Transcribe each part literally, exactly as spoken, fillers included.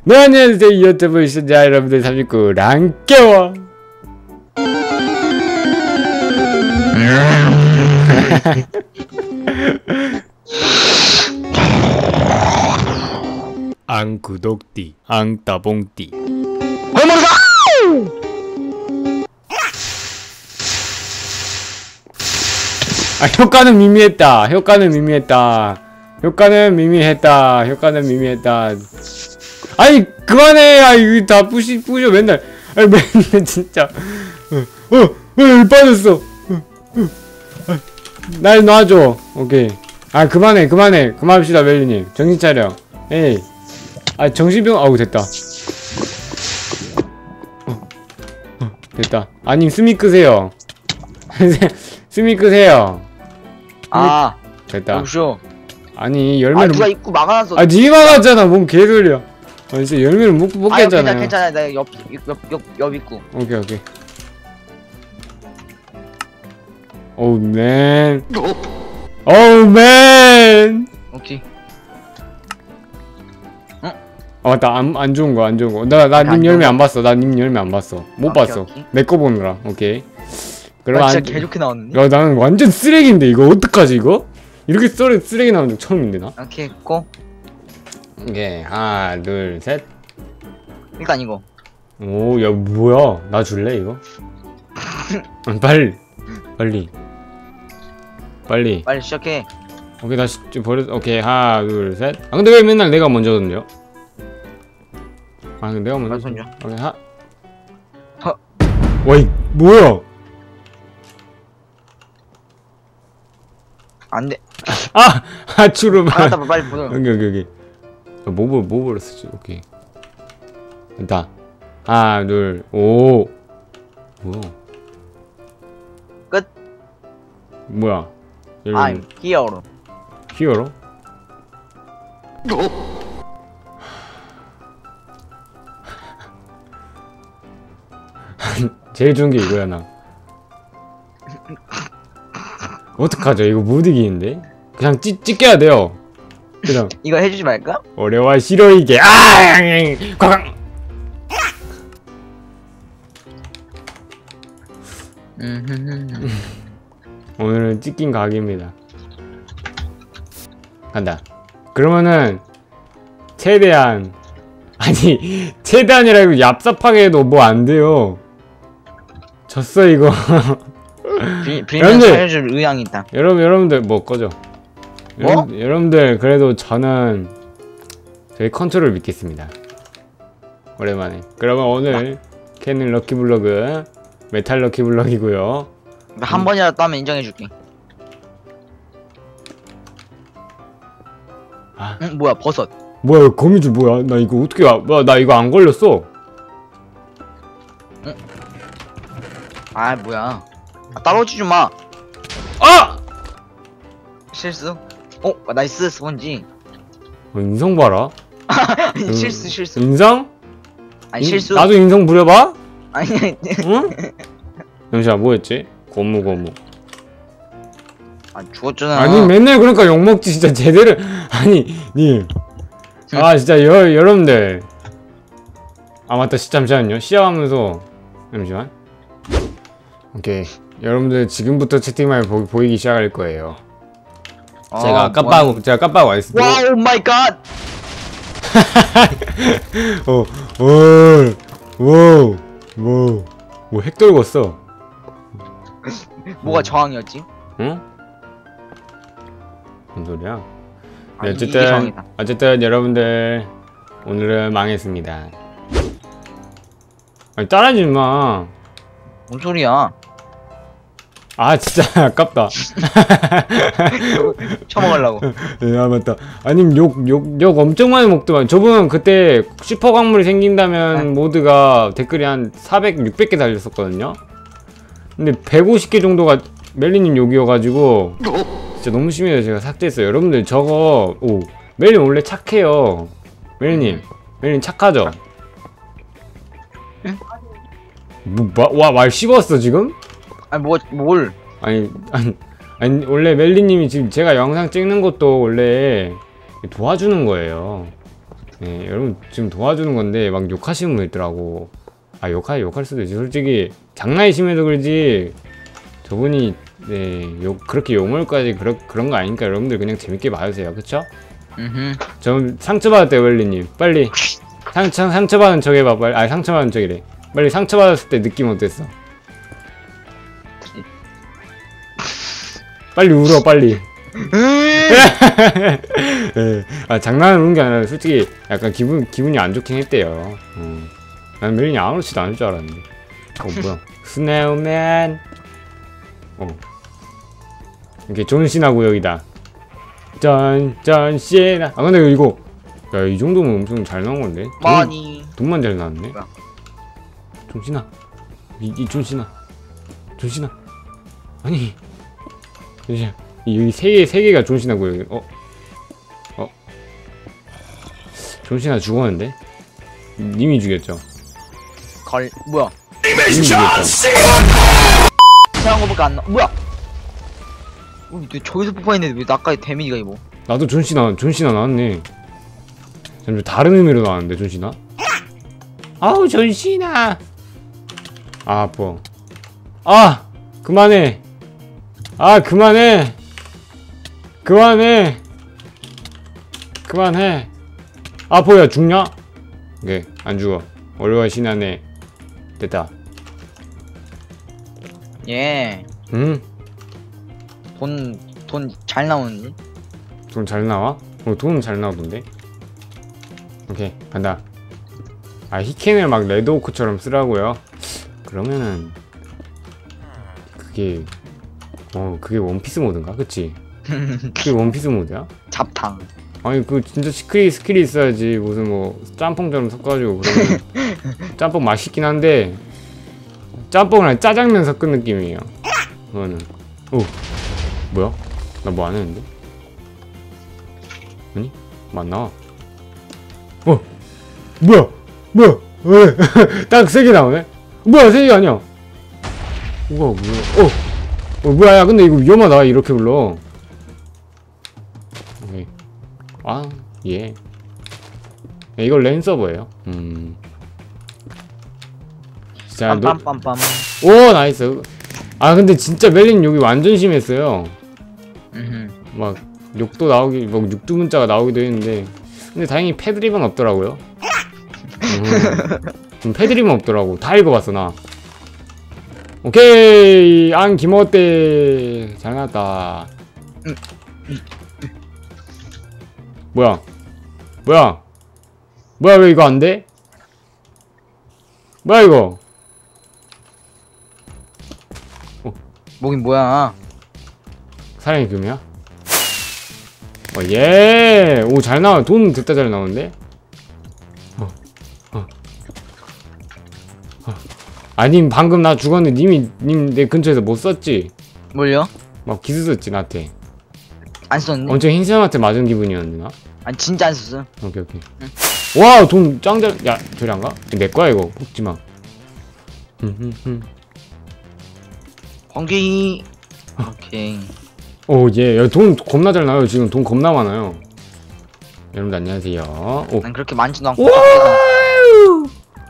네, 안녕하세요. 유튜브 시청자 여러분들 삼십구 랑깨워. 앙 구독띠, 앙 따봉띠. 아, 효과는 미미했다. 효과는 미미했다. 효과는 미미했다. 효과는 미미했다. 아니 그만해. 아 이거 다 부시 부셔 맨날. 아니 맨날 진짜. 어, 어, 어, 빠졌어. 어, 어. 아, 날 놔줘. 오케이. 아 그만해, 그만해, 그만합시다 멜리님. 정신 차려. 에이. 아 정신병. 아우 됐다. 어, 어, 됐다. 아님 스미 끄세요. 스미 끄세요. 아 됐다. 여보쇼. 아니 열매를 아 누가 입구 막아놨어. 아 니 막았잖아. 뭔 개소리야. 아 진짜 열매를 못 먹겠잖아요. 아 괜찮아 괜찮아. 내가 옆옆옆옆 입구. 오케이 오케이. 오우 맨. 오우 맨. 오케이. 아 맞다. 안, 안 좋은 거 안 좋은 거. 나 나 님 열매 안 봤어. 나 님 열매 안 봤어. 못 오케이, 봤어. 오케이. 내 거 보느라. 오케이. 그럼 아, 안. 진짜 개 좋게 나왔는데. 야 나는 완전 쓰레기인데 이거 어떡하지 이거? 이렇게 썰 쓰레기 나오는 적 처음인데 나. 오케이 고. 오케이 하나 둘 셋. 일단 이거. 오 야 뭐야? 나 줄래 이거? 아, 빨리 빨리 빨리. 빨리 시작해. 오케이 다시 좀 버려. 오케이 하나 둘 셋. 아 근데 왜 맨날 내가 먼저 던져? 아 근데 내가 먼저. 던져. 오케이 하. 허. 와이 뭐야? 안 돼. 아! 아 주름. 아, 나 빨리 보내. 여기 여기 여기. 뭐뭐 뭐 버렸었지? 오케이. 됐다. 하나 둘 오. 뭐야? 끝. 뭐야? I'm here. 히어로? 제일 좋은 게 이거야 나. 어떡하죠? 이거 못 이기는데? 그냥 찌, 찢겨야 돼요. 그냥 이거 해주지 말까? 어려워 싫어 이게. 아! 꽝! 오늘은 찢긴 각입니다. 간다. 그러면은 최대한 아니 최대한이라고 얍삽하게 해도 뭐 안 돼요. 졌어 이거. 비, 빌면 여러분들! 살려줄 의향이 있다. 여러분 여러분들 뭐 꺼져. 뭐? 여러분, 여러분들 그래도 저는 저희 컨트롤 믿겠습니다. 오랜만에. 그러면 오늘 캐는 럭키블럭은 메탈 럭키블럭이고요. 한 음. 번이라도 따면 인정해줄게. 아 응 뭐야 버섯. 뭐야 거미줄 뭐야? 나 이거 어떻게 아, 뭐야 나 이거 안 걸렸어. 아 뭐야. 아, 떨어지지 마. 아! 실수. 어 나이스 스펀지. 어, 인성 봐라. 아니, 음, 실수 실수. 인성? 아니 인- 실수. 나도 인성 부려봐? 아니 응? 잠시만 뭐였지? 고무 고무. 아 죽었잖아. 아니 맨날 그러니까 욕먹지 진짜 제대로. 아니 님. 아 진짜 여, 여러분들. 아 맞다 잠시만요. 시작하면서 잠시만. 오케이 여러분들 지금부터 채팅방에 보, 보이기 시작할 거예요. 어, 제가 깜빡하고 제가 깜빡하고 왔을 때. 와우 마이 갓. 어, 오, 오, 오, 뭐 핵 떨궜어. 뭐가 저항이었지? 응? 뭔 소리야? 네, 아니, 이게 어쨌든 저항이다. 어쨌든 여러분들 오늘은 망했습니다. 아니 따라하지 마. 뭔 소리야? 아 진짜 아깝다. 처먹으려고. 아 맞다. 아님 욕 욕 욕 엄청 많이 먹더만. 저분 그때 슈퍼 광물이 생긴다면 네. 모드가 댓글이 한 사백, 육백 개 달렸었거든요. 근데 백오십 개 정도가 멜리님 욕이어가지고 진짜 너무 심해요. 제가 삭제했어요. 여러분들 저거 오 멜리님 원래 착해요. 멜리님 멜리님 착하죠? 응? 뭐, 와 말 씹었어 지금? 아니 뭐 뭘? 아니 아니 아니 원래 멜리님이 지금 제가 영상 찍는 것도 원래 도와주는 거예요. 네, 여러분 지금 도와주는 건데 막 욕하시는 분 있더라고. 아 욕할 욕할 수도 있지. 솔직히 장난이 심해서 그러지. 저분이 네, 욕 그렇게 욕먹을까지 그런 그런 거 아니니까 여러분들 그냥 재밌게 봐주세요. 그쵸? 음. 저 상처받았대요 웰리님. 빨리 상처 상처받은 척 해봐. 빨리. 아 상처받은 척이래. 빨리 상처받았을 때 느낌 어땠어? 빨리 울어 빨리. 네. 아 장난을 우는 게 아니라 솔직히 약간 기분 기분이 안 좋긴 했대요. 어. 난 멜린이 아무렇지도 않을 줄 알았는데. 어 뭐야? 스네어맨. 어. 이렇게 존시나 구역이다. 전 존시나. 아 근데 이거 야 이 정도면 엄청 잘 나온 건데. 돈, 많이. 돈만 잘 나왔네. 뭐야? 존시나. 이, 이 존시나. 존시나. 아니. 존시나. 여기 세 개, 세 개가 존시나 구역이. 어? 어? 존시나 죽었는데? 님이 죽였죠? 걸 뭐야? 님이 죽였죠? 태양 거밖에 안 나. 뭐야? 어, 왜 저기서 뽑아있는데 왜 나까지 데미지가 이거? 나도 존시나, 존시나 나왔네. 잠시 다른 의미로 나왔는데, 존시나? 아우, 존시나! 아, 아파. 아! 그만해! 아, 그만해! 그만해! 그만해! 아, 뭐야, 죽냐? 오케이, 안 죽어. 얼마 신하네. 됐다. 예. 응? 돈 돈 잘 나오는지? 돈 잘 나와? 어, 돈은 잘 나오던데? 오케이, 간다. 아, 히켄을 막 레드오크처럼 쓰라고요? 그러면은 그게 어 그게 원피스 모드인가? 그치? 그게 원피스 모드야? 잡탕. 아니 그 진짜 스킬이 스킬이 있어야지. 무슨 뭐 짬뽕처럼 섞어가지고 그러면 짬뽕 맛있긴 한데 짬뽕을 아니 짜장면 섞은 느낌이에요. 그거는. 오 뭐야? 나 뭐 안 했는데? 아니? 뭐 안 나와. 어 뭐야? 뭐야? 왜? 딱 세 개 나오네? 뭐야 세 개 아니야? 우와 뭐야? 어, 어 뭐야? 야 근데 이거 위험하다 이렇게 불러. 오케이. 아 예. 야, 이걸 랜 서버예요. 음. 자, 너... 빰빰빰빰. 오 나이스. 아 근데 진짜 멜린 여기 완전 심했어요. 음. 막 욕도 나오기, 뭐 육두 문자가 나오기도 했는데, 근데 다행히 패드립은 없더라고요. 음, 패드립은 없더라고. 다 읽어봤어 나. 오케이 안 김어때 잘 나왔다. 뭐야? 뭐야? 뭐야 왜 이거 안 돼? 뭐야 이거? 뭐긴 뭐야? 사랑의 금이야? 어, 예! 오, 잘 나와. 돈 됐다 잘 나오는데? 어, 어. 어. 아님, 방금 나 죽었는데, 님이, 님 내 근처에서 못 썼지? 뭘요? 막 기스 썼지, 나한테. 안 썼네? 엄청 흰사람한테 맞은 기분이었나? 아니 진짜 안 썼어. 오케이, 오케이. 응. 와, 돈 짱 잘, 야, 저리 안 가? 내 거야, 이거. 뽑지 마. 번개. 오케이. 오, 예. 야, 돈 겁나 잘 나와요. 지금 돈 겁나 많아요. 여러분들 안녕하세요. 오. 난 그렇게 많지도 않고. 와우!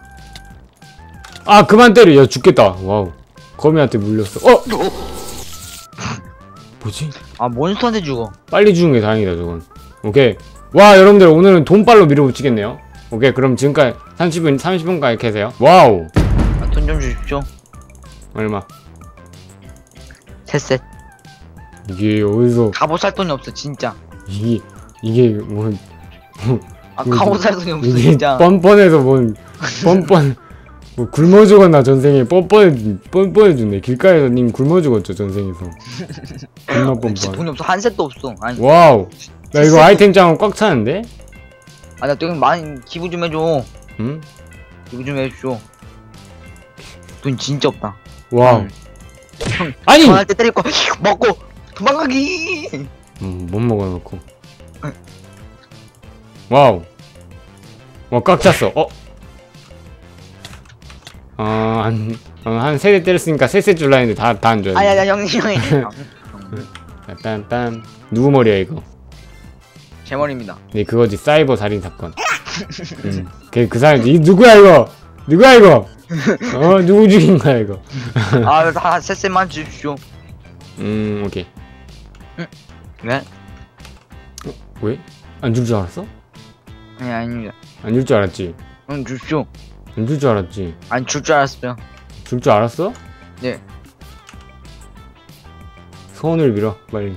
아, 그만 때려. 야, 죽겠다. 와우. 거미한테 물렸어. 어! 뭐지? 아 몬스터한테 죽어. 빨리 죽은 게 다행이다, 저건. 오케이. 와, 여러분들 오늘은 돈빨로 밀어붙이겠네요. 오케이. 그럼 지금까지 삼십 분, 삼십 분까지 계세요. 와우. 아, 돈 좀 주십시오. 얼마? 셋셋. 이게 어디서 갑옷 살 돈이 없어 진짜. 이게 이게 뭐 아 이게 갑옷 살 돈이 없어 이게 진짜. 뻔뻔해서 뭔 뻔뻔 뭐 굶어 죽었나 전생에 뻔뻔해 뻔뻔해 주네. 길가에서 님 굶어 죽었죠 전생에서. 겁나 진짜 뻔뻔. 돈이 없어 한 셋도 없어. 아니. 와우. 나 이거 아이템 장은 꽉 차는데? 아나 되게 많이 기부 좀 해줘. 응? 기부 좀 해줘. 돈 진짜 없다. 와우. 응. 형 아니. 전화할 때 때릴 거 먹고 도망가기. 음, 못 먹어놓고. 와우. 와, 꽉 찼어. 어? 어, 한, 어, 한 세 대 때렸으니까 셋셋 줄라 했는데 다, 다 안 줘야 돼. 아니 아니 형님 형님. 빰빰. 누구 머리야, 이거? 제 머리입니다. 네, 그거지. 사이버 살인 사건. 음, 걔 그 사람 이 누구야 이거? 누구야 이거? 어 누구 죽인 거야 이거? 아다 세세만 주십시오. 음 오케이. 왜? 어, 왜? 안 줄 줄 알았어? 아니 아닙니다. 안 줄 줄 알았지? 응 주십시오. 안 줄 줄 알았지? 아니 줄 줄 알았어요. 줄 줄 알았어? 네. 소원을 빌어 빨리.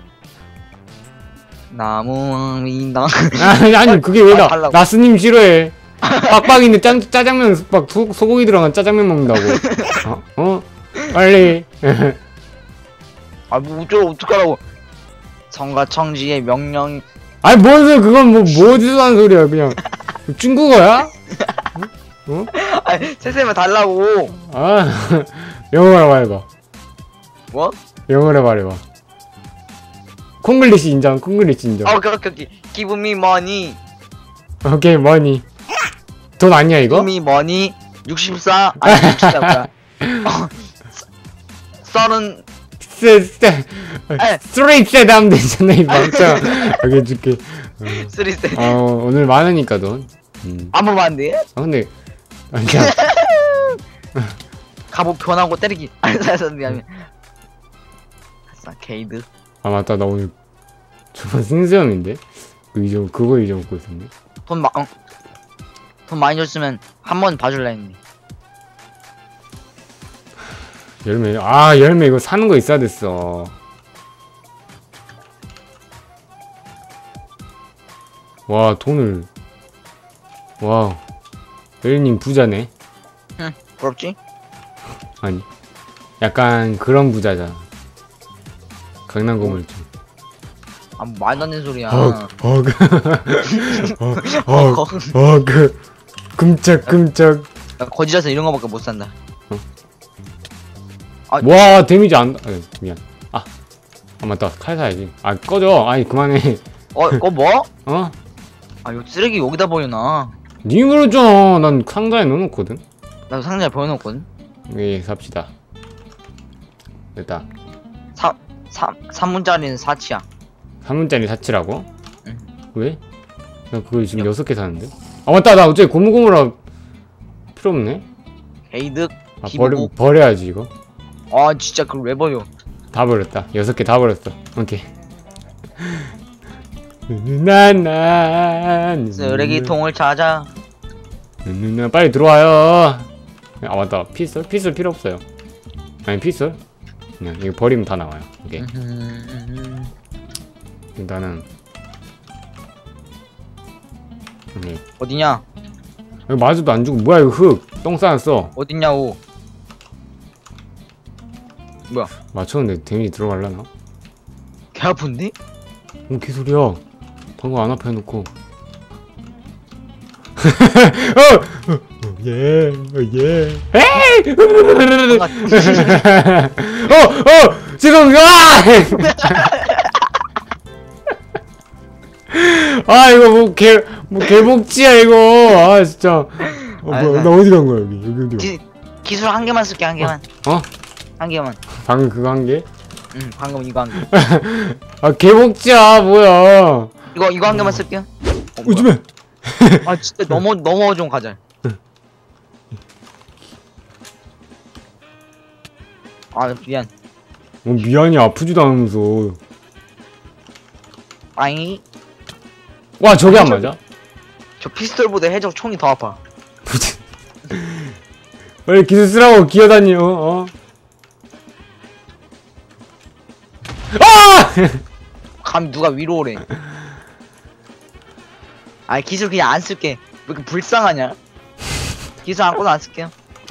나무 민당. 아니 아니 그게 왜 나 아, 달라고. 나스님 싫어해. 빡빡이인데 짠 짜장면 막 소, 소고기 들어간 짜장면 먹는다고. 어? 어? 빨리. 아뭐 어쩌 어떡하라고. 성과 청지의 명령. 아니 뭔 소리 그건 뭐 뭐지도 않은 소리야 그냥. 중국어야? 어? 아니 세세만 달라고. 아 영어로 말해봐. 뭐? 영어로 말해봐. 콩글리시 인정. 콩글리시 인정. 아 오케이 오케이 오케이. Give me money. 오케이 머니. 돈 아니야 이거? Give me money. 육십사. 아니 육십사 뭐야? 어, 서른. 쎄쎄. 에. 스트레이트 셋 하면 되잖아 이 멍청. 여기 해줄게. 쓰리 세. 어 오늘 많으니까 돈. 음. 아무 말 안 돼? 아 근데 아니야. 갑옷 변하고 때리기. 알았어 미안해. 아싸 게이드. 아 맞다 나 오늘 저번 승수염인데 그 잊어 그거 잊어먹고 있었네. 돈 마, 어. 돈 많이 줬으면 한 번 봐줄라 했는데. 열매 아 열매 이거 사는 거 있어야 됐어. 와 돈을 와우 열님 부자네. 응 부럽지? 아니 약간 그런 부자잖아. 강남 건물주. 아 뭐 말도 안 되는 소리야. 어그어그어그 끔짝끔짝. 나 거지라서 이런 거밖에 못 산다. 와 데미지 안 아, 미안. 아, 아 맞다 칼 사야지. 아 꺼져. 아니 그만해. 어 이거 뭐? 어? 아 이거 쓰레기 여기다 버려놔. 니 그러잖아. 난 상자에 넣어놓거든. 나도 상자에 버려놓거든. 예 삽시다. 됐다. 사, 삼, 삼 문짜리는 사치야. 삼 문짜리 사치라고? 응. 왜? 나 그거 지금 여섯 개 사는데? 아 맞다 나 어차피 고무고무라 필요 없네? 게이득. 아 버려, 버려야지 이거. 아 진짜 그걸 왜 버려? 다 버렸다. 여섯 개 다 버렸어. 오케이. 나나 쓰레기통을 찾아. 누나 빨리 들어와요. 아 맞다 피스? 피스 필요 없어요. 아니 피스? 그냥 이거 버리면 다 나와요. 오케이. 일단은 오케이. 어디냐? 여기 맞아도 안 죽고 뭐야 이거 흙 똥 쌓았어. 어딨냐고. 뭐야? 맞췄는데 데미지 들어갈라나? 개 아픈데? 뭔 개소리야. 방금 안 아파 해놓고. 어! 어! 어! 예! 어! 예! 에이! 어! 어! 지금 아! 아 이거 뭐 개 뭐 개복지야 이거. 아 진짜. 어, 아니, 뭐야, 나- 나 어디 간 거야 여기 여기 어디? 기, 기술 한 개만 쓸게 한 개만. 어? 한 개만. 방금 그거 한 개? 응 방금 이거 한 개. 아 개복지야 뭐야? 이거 이거 한 개만 쓸게요. 어, 뭐야? 요즘에 아 진짜 넘어 넘어 좀 가자. 아 미안. 뭐 미안이 아프지도 않으면서. 아잉. 와 저게 안 맞아? 저 피스톨보다 해적 총이 더 아파. 빨리 기술 쓰라고 기어다녀. 어? 아! 감 누가 위로 오래. 아 기술 그냥 안 쓸게. 왜 이렇게 불쌍하냐? 기술 아무거나 안 쓸게요.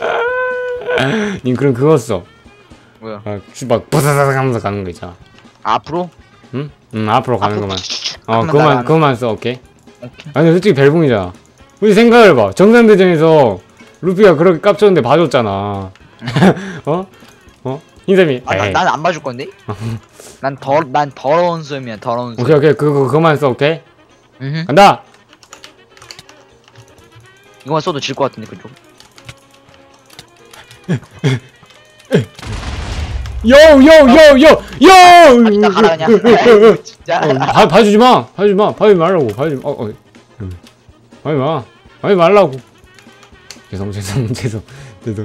님 그럼 그거 써. 뭐야? 아, 막 바사삭 하면서 가는 거 있잖아. 앞으로? 응? 응 앞으로 가는 앞으로 것만. 쭉 어 하면 그거만 날아가는 그거만 써. 오케이. 오케이. 아니 솔직히 벨붕이잖아. 우리 생각해봐. 정상대전에서 루피가 그렇게 깝쳤는데 봐줬잖아. 어? 어? 흰샘이. 아, 난 안 봐줄 건데? 난 더, 난 더러운 수염이야, 더러운 수염. 오케이 오케이 그거 그거만 써. 오케이. 음흠. 간다. 이거만 써도 질 것 같은데, 그쪽. 요요요요 요. 나 가라, 그냥. 진짜. 어, 봐, 봐주지 마! 봐주지 마! 봐주지 말라고! 봐주지 마! 어, 어. 하지 마. 하지 말라고. 죄송 죄송 죄송 죄송.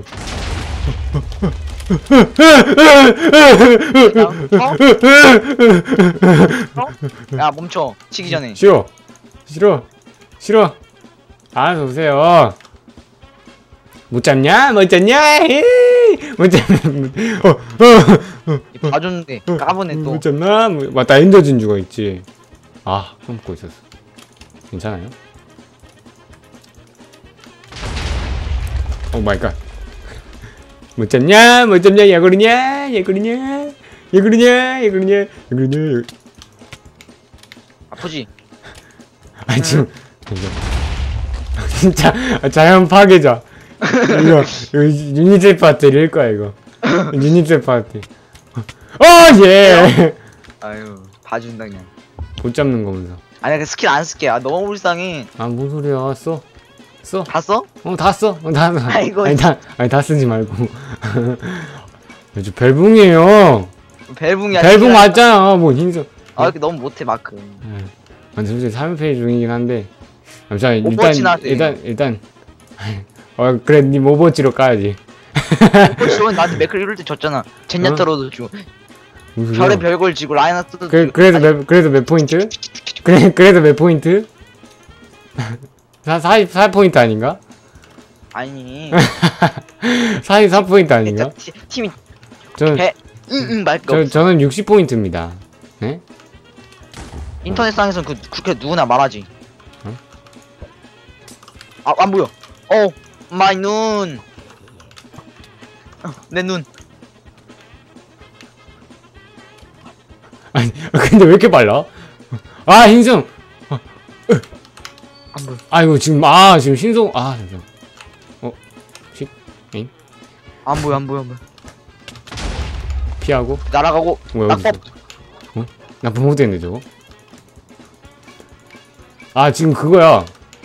어? 어? 야 멈춰. 치기 전에. 싫어 싫어 싫어. 알아서 오세요. 못 잡냐? 못 잡냐? 못 잡냐? 어, 어, 어. 봐줬는데 까보네 또. 못 잡나? 뭐, 맞다, 엔더 진주가 있지. 아, 까먹고 있었어. 괜찮아요? 오 마이 갓. 못 잡냐? 못 잡냐? 야 그러냐? 야 그러냐? 야 그러냐? 야 그러냐? 야 그러냐? 아프지? 아니 지금 진짜 자연 파괴자. 이거 이거 유니셀 파트일 거야 이거. 유니셀 파트. 어 예. 아유 봐준다 그냥. 못 잡는 거면서. 아니야 그 스킬 안 쓸게. 아 너무 불쌍해. 아 뭔 소리야? 써. 써. 다 써? 어 다 써. 어 다. 아이고. 아니 다 아니 다 쓰지 말고. 저 벨붕이에요. 벨붕이야. 벨붕 맞잖아. 뭐 흰색. 아 이렇게 너무 못해 마크. 아니 솔직히 삼 페이지 중이긴 한데. 잠시만 일단 오버워치 나왔대, 일단 일단. 어 그래 니 오버워치로 까야지. 오버워치 나한테 맥클 이럴 때 졌잖아. 젠야타로도 주고 무슨 별의 소리야? 별걸 지고 라이너스도 그, 그래도 몇, 그래도 몇 포인트? 그래, 그래도 몇 포인트? 사십사 포인트 아닌가? 아니 사십사 포인트 아닌가? 티, 팀이 저는, 배 응응 말거 저, 저는 육십 포인트입니다. 네? 인터넷상에서는 그 그렇게 누구나 말하지. 응? 아 안 보여. 어 마이 눈. 내 눈. 아니, 근데 왜 이렇게 빨라? 아, 흰성! 아, 안 보여. 아이고, 지금, 아, 지금 신속, 아, 잠시만. 어, 식, 잉? 안 보여 안 보여 안 보여. 피하고. 날아가고. 뭐야, 어딨어? 낙법. 어? 나 잘못했네, 저거. 아, 지금 그거야.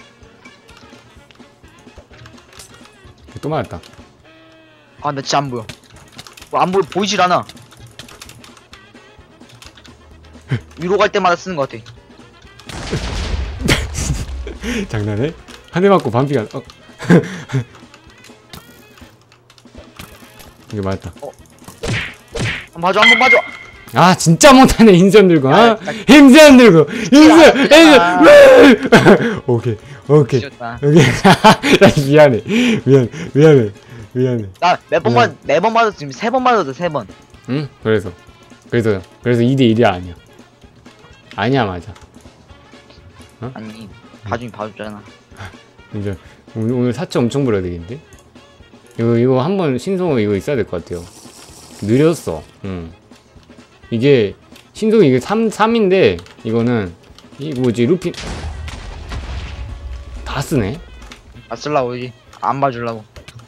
또 맞았다. 아 나 진짜 안 보여. 뭐 안 보여 보이질 않아. 위로 갈 때마다 쓰는 것 같아. 장난해? 한 대 맞고 반피가, 어. 이게 맞았다. 한 번 봐줘 한 번 봐줘. 아 진짜 못하네 흰선 들고. 어? 아, 흰선 들고 흰선 흰선. 오케이 오케이 지졌다. 오케이. 야, 미안해 미안 미안해 미안해. 나 몇 번 맞, 네 번 맞았어. 지금 세 번 맞았어 세 번. 응? 그래서 그래서 그래서 이 대 일이야 아니야. 아니야 맞아. 아니 봐주긴 봐줬잖아. 이제 오늘 오늘 사치 엄청 불어야 되겠는데? 이거 이거 한번 신성호 이거 있어야 될 것 같아요. 느렸어. 응. 이게 신속이 이게 삼, 삼인데 이거는 이 뭐지 루피 다 쓰네. 아 쓸라고 여기 안 봐주려고.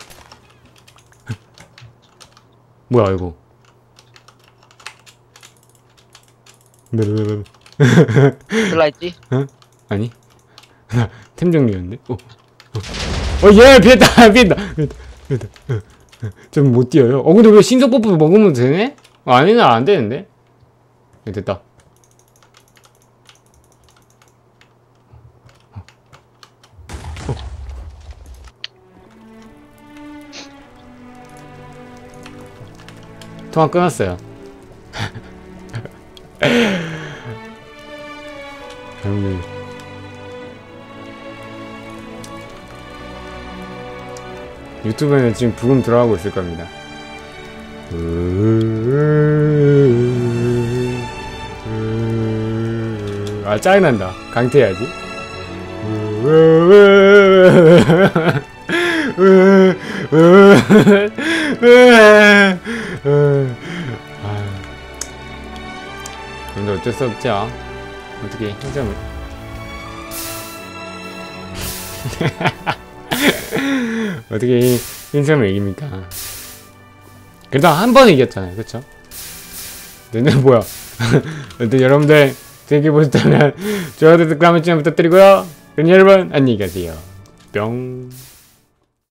뭐야 이거. 쓸라 했지? 어? 아니 템 정리였는데? 어, 어, 어, 예, 피했다, 피했다, 피했다, 피했다. 좀 못 뛰어요. 어, 근데 왜 신속 버프 먹으면 되네? 어, 아니는 안 되는데? 네, 됐다. 어. 통화 끊었어요. 형님. 유튜브에는 지금 부금 들어가고 있을 겁니다. 아 짜증난다. 강퇴해야지. 근데 어쩔 수 없죠. 어떻게 힘점을 어떻게 힘점을 이깁니까? 그래도 한 번 이겼잖아요, 그쵸? 근데 뭐야? 근데 여러분들 재밌게 보셨다면 좋아요, 댓글 한번 부탁드리고요. 그럼 여러분 안녕히 가세요. 뿅.